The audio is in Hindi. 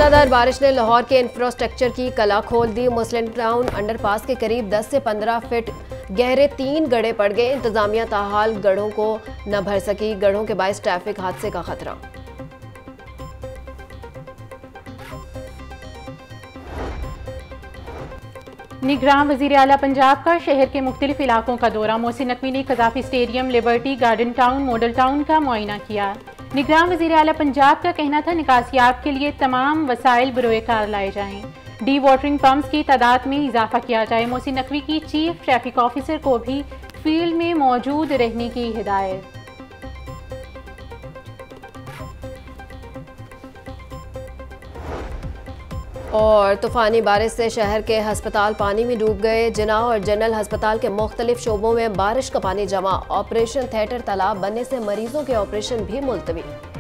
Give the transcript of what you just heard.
मूसलाधार बारिश ने लाहौर के इंफ्रास्ट्रक्चर की कला खोल दी। मुस्लिम टाउन अंडरपास के करीब 10 से 15 फीट गहरे 3 गड्ढे पड़ गए। इंतजामिया ताहाल गड्ढों को न भर सकी। गड्ढों के बायस ट्रैफिक हादसे का खतरा। निगरान वज़ीर आला पंजाब का शहर के मुख्तलिफ इलाकों का दौरा। मोहसिन नकवी ने Gaddafi stadium, liberty garden town, model town का मुआयना किया। निगरान वज़ीर आला पंजाब का कहना था निकासियाब के लिए तमाम वसाइल बरोए कार लाए जाएं। डी वाटरिंग पम्प्स की तादाद में इजाफा किया जाए। मोहसिन नकवी की चीफ ट्रैफिक ऑफिसर को भी फील्ड में मौजूद रहने की हिदायत। और तूफानी बारिश से शहर के हस्पताल पानी में डूब गए। जिना और जनरल हस्पताल के मुख्तलिफ शोबों में बारिश का पानी जमा। ऑपरेशन थिएटर तालाब बनने से मरीजों के ऑपरेशन भी मुलतवी।